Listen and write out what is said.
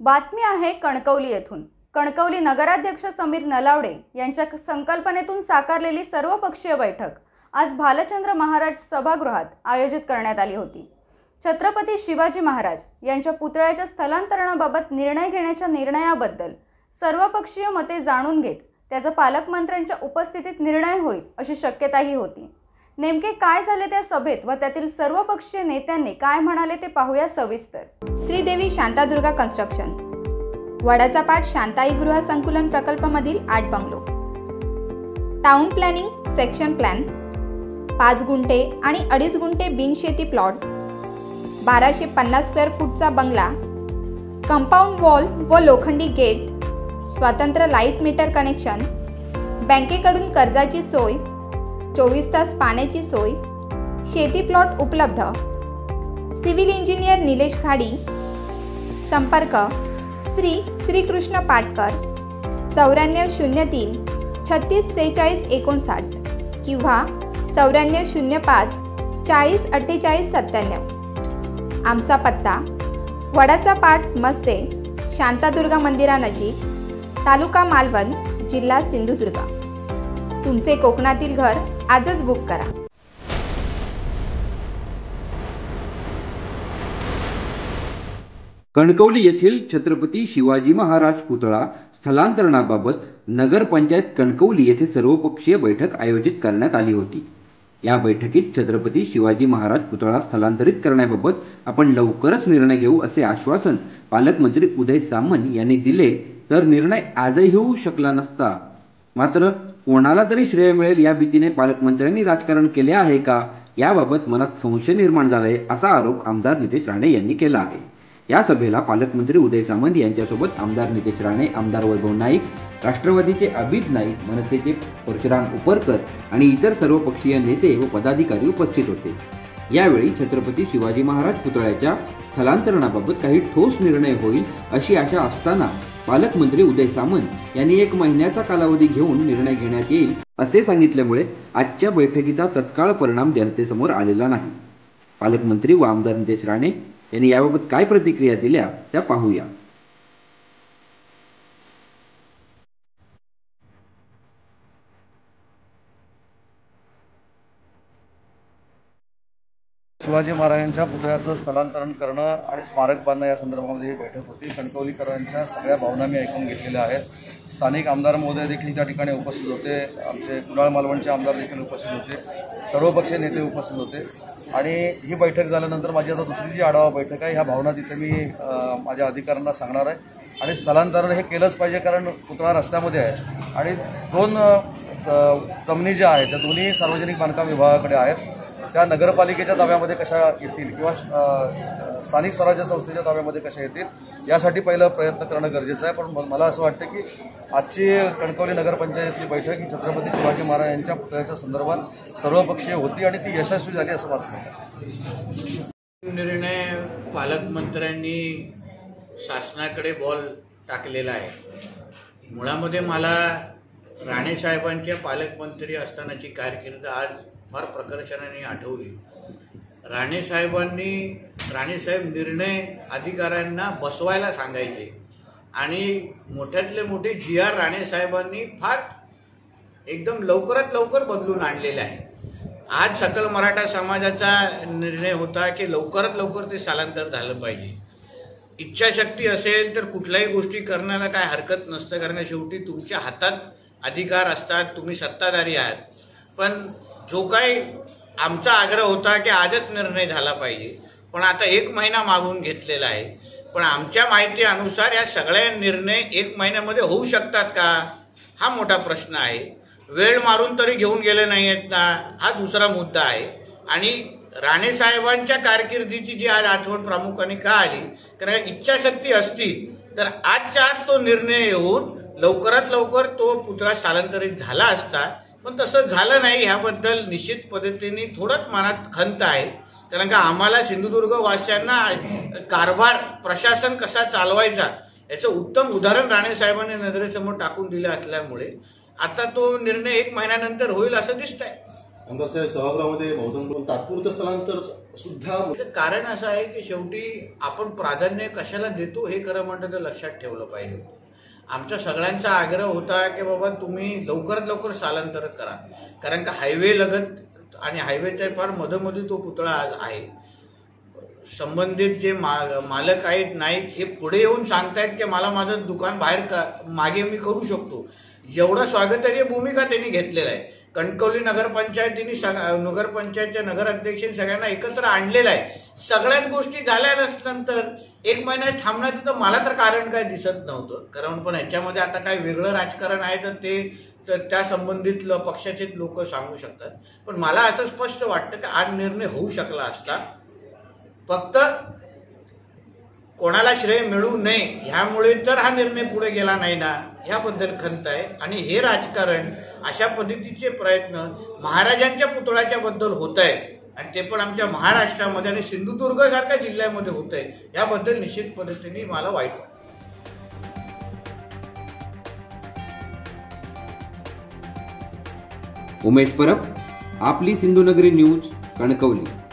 बातमी आहे कणकवली येथून। कणकवली नगराध्यक्ष समीर नलावडे यांच्या संकल्पनेतून साकारलेली सर्वपक्षीय बैठक आज भालचंद्र महाराज सभागृहात आयोजित करण्यात आली होती। छत्रपती शिवाजी महाराज यांच्या पुतळ्याच्या स्थलांतरणाबाबत निर्णय घेण्याच्या निर्णयाबद्दल सर्वपक्षीय मते जाणून घेत त्याचा पालकमंत्र्यांच्या उपस्थितीत निर्णय होईल अशी शक्यताही होती। नेमके काय झाले त्या सभेत व त्यातील सर्वपक्षीय नेत्यांनी काय म्हणाले ते पाहूया सविस्तर। श्रीदेवी शांतादुर्गा कन्स्ट्रक्शन, वडाचा पाट शांताई गृह संकुलन प्रकल्पामधील 8 bungalow, town planning section plan, 5 गुंठे आणि 2.5 गुंठे बिनशेती प्लॉट, 1250 स्क्वेअर फूटचा बंगला, कंपाऊंड वॉल व लोखंडी गेट, स्वतंत्र लाईट मीटर कनेक्शन, बँकेकडून कर्जाची सोय, 24 तास पाण्याची सोय, शेती प्लॉट उपलब्ध, सिव्हिल इंजिनियर निलेश खाडी, संपर्क श्रीकृष्ण पाटकर 9403 364659 किंवा 9405 404897। आमचा पत्ता वडाचा पाट मस्ते, शांतादुर्गा मंदिरानजीक, तालुका मालवण, जिल्हा सिंधुदुर्ग। तुमचे कोकणातील घर आजच बुक करा। कणकवली येथील छत्रपती शिवाजी महाराज पुतळा स्थलांतरणाबाबत नगरपंचायत कणकवली येथे सर्वपक्षीय बैठक आयोजित करण्यात आली होती। या बैठकीत छत्रपती शिवाजी महाराज पुतळा स्थलांतरित करण्याबाबत आपण लवकरच निर्णय घेऊ असे आश्वासन पालकमंत्री उदय सामंत यांनी दिले, तर निर्णय आजही होऊ शकला नसता। मात्र कोणाला तरी श्रेय मिळेल या भीतीने पालकमंत्र्यांनी राजकारण केले आहे का, याबाबत मनात संशय निर्माण झालाय असा आरोप आमदार नितेश राणे यांनी केला आहे। या सभेला पालकमंत्री उदय सामंत यांच्यासोबत आमदार नितेश राणे, आमदार वैभव नाईक, राष्ट्रवादीचे अभित नाईक, मनसेचे परशुराम उपरकर आणि इतर सर्वपक्षीय नेते व पदाधिकारी उपस्थित होते। यावेळी छत्रपती शिवाजी महाराज पुतळ्याच्या स्थलांतरणाबाबत काही ठोस निर्णय होईल अशी आशा असताना पालकमंत्री उदय सामंत यांनी 1 महिन्याचा कालावधी घेऊन निर्णय घेण्यात येईल असे सांगितल्यामुळे आजच्या बैठकीचा तत्काळ परिणाम जनतेसमोर आलेला नाही। पालकमंत्री व आमदार नितेश राणे यांनी याबाबत काय प्रतिक्रिया दिल्या त्या पाहूया। शिवाजी महाराजांच्या पुतळ्याचं स्थलांतरण करणं आणि स्मारक बांधणं या संदर्भामध्ये ही बैठक होती। कणकवलीकरांच्या सगळ्या भावना मी ऐकून घेतलेल्या आहेत। स्थानिक आमदार महोदय देखील त्या ठिकाणी उपस्थित होते, आमचे कुडाळ मालवणचे आमदार देखील उपस्थित होते, सर्वपक्षीय नेते उपस्थित होते आणि ही बैठक झाल्यानंतर माझी आता दुसरी जी आढावा बैठक आहे, ह्या भावना तिथे मी माझ्या अधिकाऱ्यांना सांगणार आहे। आणि स्थलांतरण हे केलंच पाहिजे, कारण पुतळा रस्त्यामध्ये आहे आणि 2 जमिनी ज्या आहेत त्या दोन्ही सार्वजनिक बांधकाम विभागाकडे आहेत। त्या नगरपालिकेच्या ताब्यामध्ये कशा येतील किंवा स्थानिक स्वराज्य संस्थेच्या ताब्यामध्ये कशा येतील यासाठी पहिलं प्रयत्न करणं गरजेचं आहे। पण मला असं वाटतं की आजची कणकवली नगरपंचायतची बैठक ही छत्रपती शिवाजी महाराज यांच्या पुतळ्याच्या संदर्भात सर्वपक्षीय होती आणि ती यशस्वी झाली असं वाटतं। निर्णय पालकमंत्र्यांनी शासनाकडे बॉल टाकलेला आहे। मुळामध्ये मला राणे साहेबांच्या पालकमंत्री असतानाची कारकीर्द आज फार प्रकर्षाने आठवली। राणे साहेब निर्णय अधिकाऱ्यांना बसवायला सांगायचे आणि मोठ्यातले मोठे GR राणे साहेबांनी फार एकदम लवकरात लवकर बदलून आणलेले आहे। आज सकल मराठा समाजाचा निर्णय होता की लवकरात लवकर ते स्थलांतर झालं पाहिजे। इच्छाशक्ती असेल तर कुठल्याही गोष्टी करण्याला काय हरकत नसतं, कारण शेवटी तुमच्या हातात अधिकार असतात, तुम्ही सत्ताधारी आहात। पण जो काही आमचा आग्रह होता की आजच निर्णय झाला पाहिजे, पण आता 1 महिना मागून घेतलेला आहे। पण आमच्या माहिती अनुसार या सगळ्या निर्णय 1 महिन्यामध्ये होऊ शकतात का, हा मोठा प्रश्न आहे। वेळ मारून तरी घेऊन गेले नाही आहेत ना, हा दुसरा मुद्दा आहे। आणि राणे साहेबांच्या कारकिर्दीची जी आज आठवण प्रामुख्याने का आली, कारण इच्छाशक्ती असती तर आजच्या आज तो निर्णय येऊन लवकरात लवकर तो पुतळा स्थलांतरित झाला असता, पण तसं झालं नाही। ह्याबद्दल निश्चित पद्धतीने थोडंच मनात खंत आहे, कारण का आम्हाला सिंधुदुर्ग वासियांना कारभार प्रशासन कसा चालवायचा याचं उत्तम उदाहरण राणे साहेबांनी नजरेसमोर टाकून दिलं असल्यामुळे आता तो निर्णय 1 महिन्यानंतर होईल असं दिसतंय। आमदार साहेब सभागृहामध्ये बहुजन तात्पुरतं स्थलांतर सुद्धा कारण असं आहे की शेवटी आपण प्राधान्य कशाला देतो हे खरं म्हणतं तर लक्षात ठेवलं पाहिजे. आमच्या सगळ्यांचा आग्रह होता की बाबा तुम्ही लवकरात लवकर स्थलांतर करा, कारण का हायवे लगत आणि हायवेच्या फार मधोमधी तो पुतळा आज आहे. संबंधित जे मालक आहेत नाईक हे पुढे येऊन सांगतायत की मला माझं दुकान बाहेर मागे मी करू शकतो. एवढा स्वागतार्ह भूमिका त्यांनी घेतलेला आहे. कणकवली नगरपंचायतीने नगरपंचायतच्या नगराध्यक्षांनी सगळ्यांना एकत्र आणलेलं आहे. सगळ्याच गोष्टी झाल्यानंतर 1 महिना थांबण्याचं तर मला तर कारण काय दिसत नव्हतं. कारण पण ह्याच्यामध्ये आता काय वेगळं राजकारण आहे तर ते त्या संबंधित पक्षाचे लोक सांगू शकतात. पण मला असं स्पष्ट वाटतं की आज निर्णय होऊ शकला असता. फक्त कोणाला श्रेय मिळू नये ह्यामुळे तर हा निर्णय पुढे गेला नाही ना, ह्याबद्दल खंत आहे. आणि हे राजकारण अशा पद्धतीचे प्रयत्न महाराजांच्या पुतळ्याच्या बद्दल होत आहे आणि ते पण आमच्या महाराष्ट्रामध्ये आणि सिंधुदुर्ग सारख्या जिल्ह्यामध्ये होत आहे, याबद्दल निश्चित पद्धतीने मला वाईट वाटतं. उमेश परब, आपली सिंधुनगरी न्यूज, कणकवली.